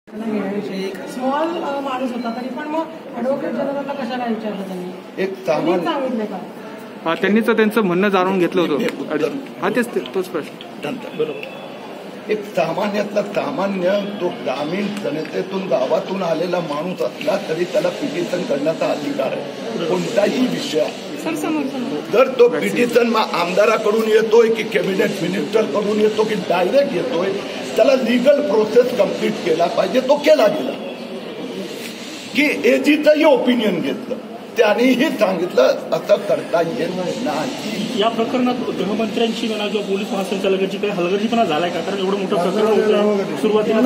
Small माणूस होता तरी पण मग ऍडव्होकेट जनरलला कशाला विचारलं त्यांनी? एक सामान्य सांगितलं का? हा, त्यांनीच त्यांचं म्हणणं जाणून घेतलं होतं. हा, तोच प्रश्न. बरोबर. एक सामान्यातला सामान्य जो ग्रामीण जनतेतून गावातून आलेला माणूस असला तरी त्याला पिटिशन करण्याचा अधिकार आहे कोणताही विषय. जर तो पिटिशन आमदाराकडून येतोय की कॅबिनेट मिनिस्टर कडून येतो की डायरेक्ट येतोय, त्याला लीगल प्रोसेस कंप्लीट केला पाहिजे. तो केला गेला की एजीचंही ओपिनियन घेतलं, त्यांनीही सांगितलं असं करता येत नाही. या प्रकरणात गृहमंत्र्यांची म्हणा किंवा पोलीस महासंचालकांची काही हलगर्जीपणा झालाय का? कारण एवढं मोठं प्रकरण सुरुवातीला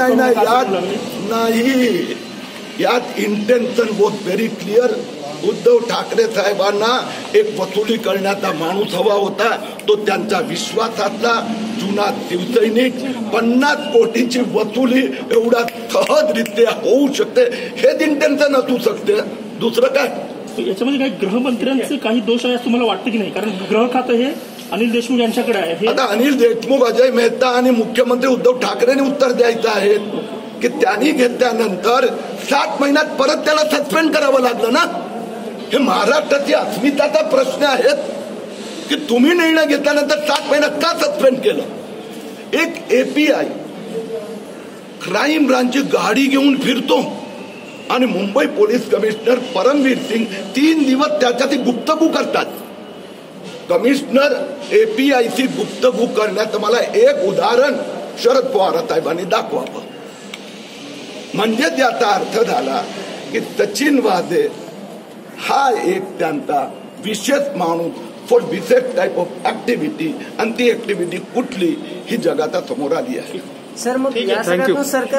नाही. यात intention was very clear. Uddhav Thackeray साहेबांना एक वसुली करण्याचा माणूस हवा होता. तो त्यांच्या विश्वासातला जुना शिवसैनिक. 50 कोटीची वसुली एवढा सहजरित्या होऊ शकते हेच इंटेन्शन असू शकते, दुसरं काय. याच्यामध्ये काही गृहमंत्र्यांचे काही दोष आहे असं तुम्हाला वाटतं की नाही? कारण गृह खातं हे अनिल देशमुख यांच्याकडे आहे. आता अनिल देशमुख, अजय मेहता आणि मुख्यमंत्री उद्धव ठाकरेंनी उत्तर द्यायचं आहे की त्यांनी घेतल्यानंतर 7 महिन्यात परत त्याला सस्पेंड करावं लागलं ना. हे महाराष्ट्राची अस्मिताचा प्रश्न आहे की तुम्ही निर्णय घेतल्यानंतर 7 महिन्यात का सस्पेंड केलं. एक एपीआय क्राईम ब्रांचची गाडी घेऊन फिरतो आणि मुंबई पोलीस कमिशनर परमवीर सिंग 3 दिवस त्याच्याशी गुप्तगू करतात. कमिशनर एपीआयची गुप्तगू करण्याचं मला एक उदाहरण शरद पवार साहेबांनी दाखवावं. म्हणजे त्याचा अर्थ झाला की सचिन वाझे हा एक त्यांचा विशेष माणूस फॉर विशेष टाईप ऑफ ऍक्टिव्हिटी, आणि ती ऍक्टिव्हिटी कुठली ही जगाच्या समोर आली आहे. सर, मग या सगळ्यातून सरकार